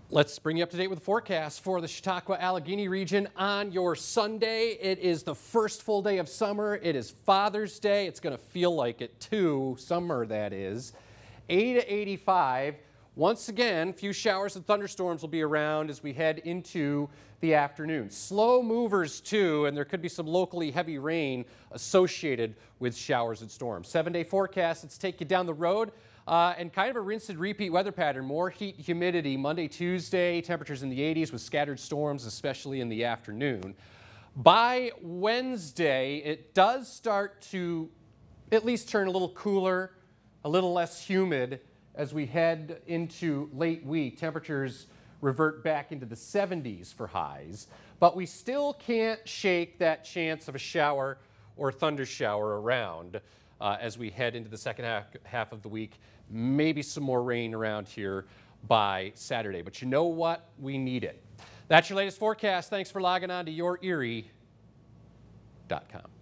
Let's bring you up to date with the forecast for the Chautauqua-Allegheny region on your Sunday. It is the first full day of summer. It is Father's Day. It's going to feel like it too, summer that is. 80 to 85. Once again, a few showers and thunderstorms will be around as we head into the afternoon. Slow movers too, and there could be some locally heavy rain associated with showers and storms. 7-day forecast. Let's take you down the road. And kind of a rinse and repeat weather pattern. More heat and humidity Monday, Tuesday, temperatures in the 80s with scattered storms, especially in the afternoon. By Wednesday, it does start to at least turn a little cooler, a little less humid as we head into late week. Temperatures revert back into the 70s for highs, but we still can't shake that chance of a shower or thunder shower around as we head into the second half of the week. Maybe some more rain around here by Saturday. But you know what? We need it. That's your latest forecast. Thanks for logging on to YourErie.com.